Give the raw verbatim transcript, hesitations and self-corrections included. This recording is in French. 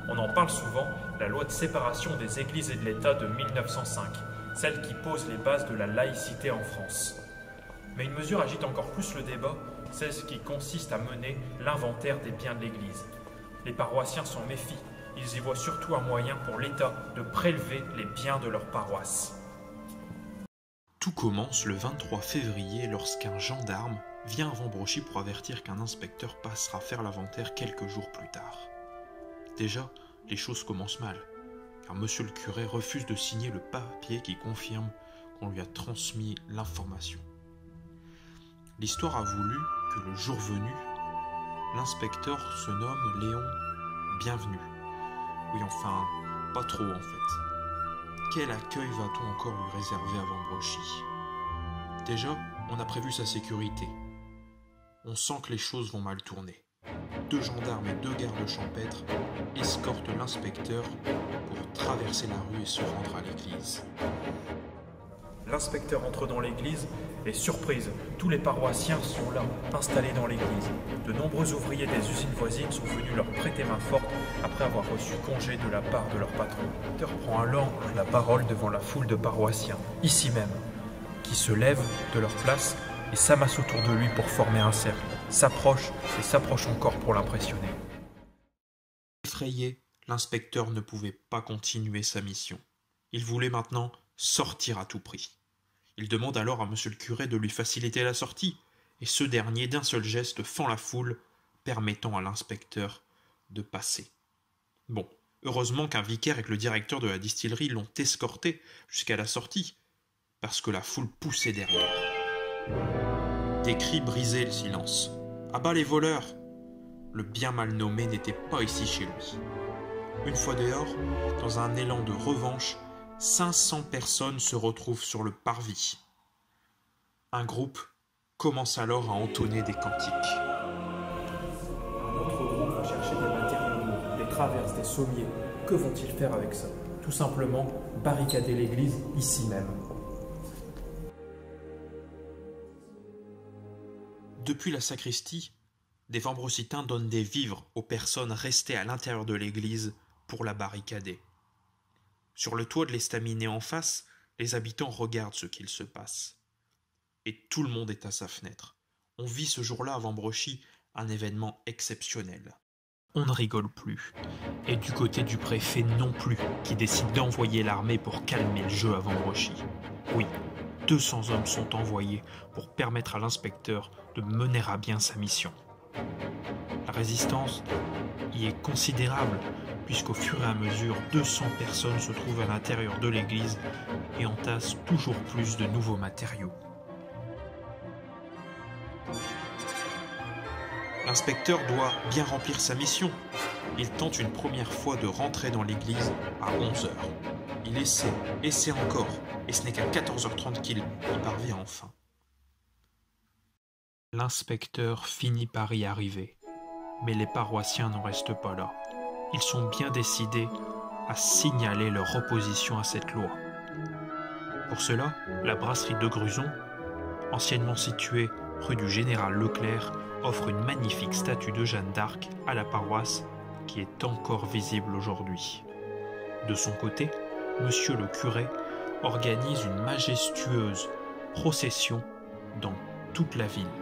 On en parle souvent, la loi de séparation des églises et de l'État de mille neuf cent cinq, celle qui pose les bases de la laïcité en France. Mais une mesure agite encore plus le débat, celle qui consiste à mener l'inventaire des biens de l'Église. Les paroissiens s'en méfient, ils y voient surtout un moyen pour l'État de prélever les biens de leur paroisse. Tout commence le vingt-trois février lorsqu'un gendarme vient à Vambrochy pour avertir qu'un inspecteur passera faire l'inventaire quelques jours plus tard. Déjà, les choses commencent mal, car monsieur le curé refuse de signer le papier qui confirme qu'on lui a transmis l'information. L'histoire a voulu que le jour venu, l'inspecteur se nomme Léon Bienvenu. Oui, enfin, pas trop en fait. Quel accueil va-t-on encore lui réserver à Vambrochy? Déjà, on a prévu sa sécurité. On sent que les choses vont mal tourner. Deux gendarmes et deux gardes champêtres escortent l'inspecteur pour traverser la rue et se rendre à l'église. L'inspecteur entre dans l'église et surprise, tous les paroissiens sont là, installés dans l'église. De nombreux ouvriers des usines voisines sont venus leur prêter main forte après avoir reçu congé de la part de leur patron. L'inspecteur prend alors la parole devant la foule de paroissiens, ici même, qui se lèvent de leur place et s'amassent autour de lui pour former un cercle, s'approchent et s'approchent encore pour l'impressionner. Effrayé, l'inspecteur ne pouvait pas continuer sa mission. Il voulait maintenant sortir à tout prix. Il demande alors à monsieur le curé de lui faciliter la sortie, et ce dernier, d'un seul geste, fend la foule, permettant à l'inspecteur de passer. Bon, heureusement qu'un vicaire et que le directeur de la distillerie l'ont escorté jusqu'à la sortie, parce que la foule poussait derrière. Des cris brisaient le silence. « À bas les voleurs !» Le bien mal nommé n'était pas ici chez lui. Une fois dehors, dans un élan de revanche, cinq cents personnes se retrouvent sur le parvis. Un groupe commence alors à entonner des cantiques. Un autre groupe va chercher des matériaux lourds, des traverses, des sommiers. Que vont-ils faire avec ça? Tout simplement barricader l'église ici même. Depuis la sacristie, des Vambrocitains donnent des vivres aux personnes restées à l'intérieur de l'église pour la barricader. Sur le toit de l'estaminet en face, les habitants regardent ce qu'il se passe. Et tout le monde est à sa fenêtre. On vit ce jour-là à Vambrochy un événement exceptionnel. On ne rigole plus. Et du côté du préfet non plus, qui décide d'envoyer l'armée pour calmer le jeu à Vambrochy. Oui, deux cents hommes sont envoyés pour permettre à l'inspecteur de mener à bien sa mission. La résistance y est considérable, puisqu'au fur et à mesure, deux cents personnes se trouvent à l'intérieur de l'église et entassent toujours plus de nouveaux matériaux. L'inspecteur doit bien remplir sa mission. Il tente une première fois de rentrer dans l'église à onze heures. Il essaie, essaie encore, et ce n'est qu'à quatorze heures trente qu'il y parvient enfin. L'inspecteur finit par y arriver, mais les paroissiens n'en restent pas là. Ils sont bien décidés à signaler leur opposition à cette loi. Pour cela, la brasserie de Gruson, anciennement située rue du Général Leclerc, offre une magnifique statue de Jeanne d'Arc à la paroisse qui est encore visible aujourd'hui. De son côté, monsieur le curé organise une majestueuse procession dans toute la ville.